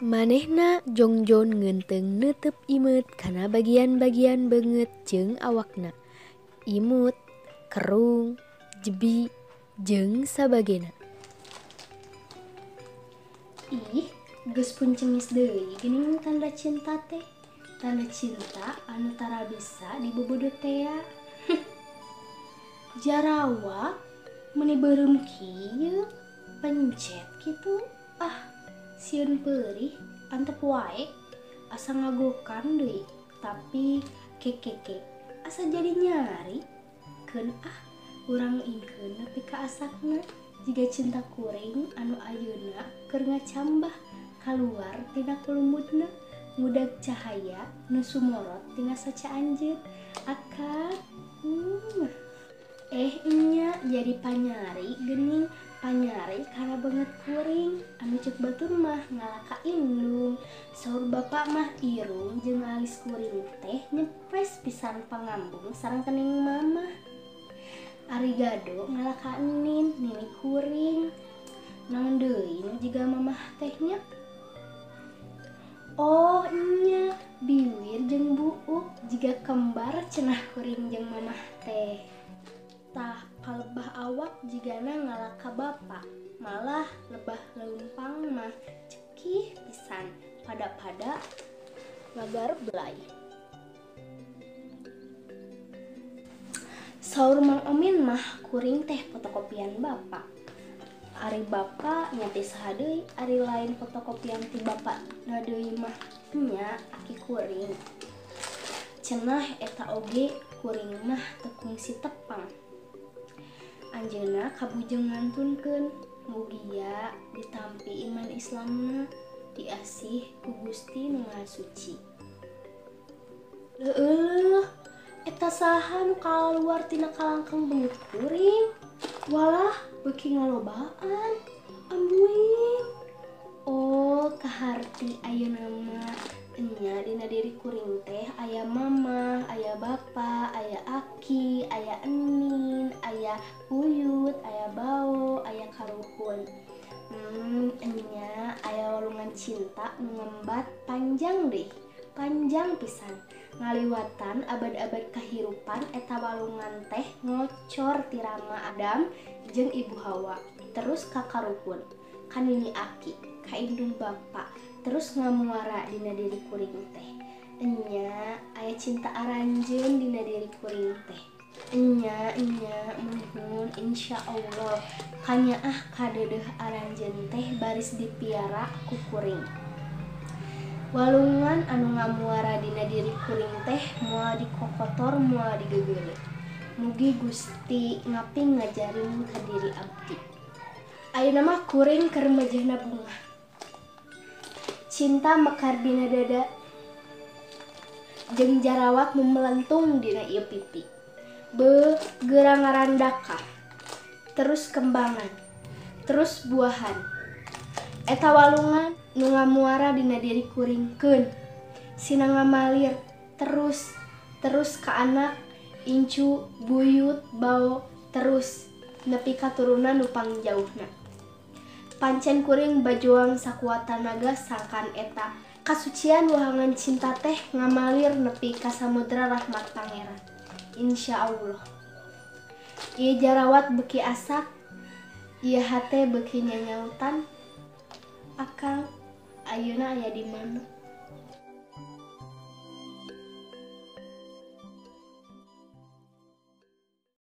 Manehna jongjon ngenteng neuteub imut kana bagian-bagian beungeut jeung awakna. Imut, kerung, jebi, jeung sabagena. Ih, geus puncenges deui geuning tanda cinta teh. Tanda cinta anu tara bisa dibobodot tea. Jarawak meuni beureum kieu pencet kitu. Sieun peurih antep wae asa ngagokan deui, tapi kekeke asa jadi nyari. Keun urang ingkeun nepi ka asakna jiga cinta kuring anu ayeuna keur ngacambah kaluar tina kulumutna ngudag cahaya nu sumorot tina saca anjeun. Akad nya jadi panyari geuning panyari karena banget kuring anu cek batur mah ngalaka indung. Saur bapak mah irung jeung alis kuring teh nyepres pisan pangambung sareng kening mama. Ari gado ngalaka enin nini kuring. Naon deui nu jiga mamah tehnya? Oh nya biwir jeung buuk jiga kembar cenah kuring jeung mamah teh. Tah kalebah awak jigana ngalaka bapak, malah lebah leumpang mah cekih pisan pada-pada ngagarep belai. Saur Mang Omin mah kuring teh fotokopian bapak. Ari bapak nya teh saha deui ari lain fotokopian ti bapak na deui mah nya aki kuring. Cenah eta oge kuring mah teu kungsi tepang. Anjeunna kabujeng ngantunkeun mugia ditampi iman Islamna diasih ku Gusti Nu Maha Suci. Leueuh, eta saha nu kaluar tina kalangkang beungeut kuring? Walah beuki ngalobaan. Ambuing. Oh, kaharti ayeuna mah nya dina diri kuring teh aya mama, aya bapa, aya aki, aya enin, aya uyut, aya bao, aya kaluhun. Nya aya walungan cinta nu ngembat panjang deui, panjang pisan. Ngaliwatan abad-abad kahirupan eta walungan teh ngocor ti Rama Adam jeung Ibu Hawa, terus ka karuhun, ka nini aki, ka indung bapa, terus ngamuara dina diri kuring teh. Enya aya cinta aranjeun dina diri kuring teh. Enya muhun insyaallah kanyaah kadeudeuh aranjeun teh baris dipiara ku kuring. Walungan anu ngamuara dina diri kuring teh moal dikokotor moal digeugeuleuk. Mugi Gusti ngaping ngajarin ka diri abdi. Ayeuna mah kuring keur mejehna bunga. Cinta mekar dina dada jeung jarawat nu melentung dina ieu pipi. Geurang ngarandaka, terus kembangan, terus buahan. Eta walungan nu ngamuara dina diri kuring keun sina ngamalir terus ka anak, incu, buyut, bao, terus nepi ka turunan nu pangjauhna. Pancen kuring bajuang sakuat tanaga sangkan eta kasucian wahangan cinta teh ngamalir nepi ka samudra rahmat pangeran. Insyaallah. Ieu jarawat beuki asak, ieu hate beuki nyanyautan. Akang ayeuna aya di mana?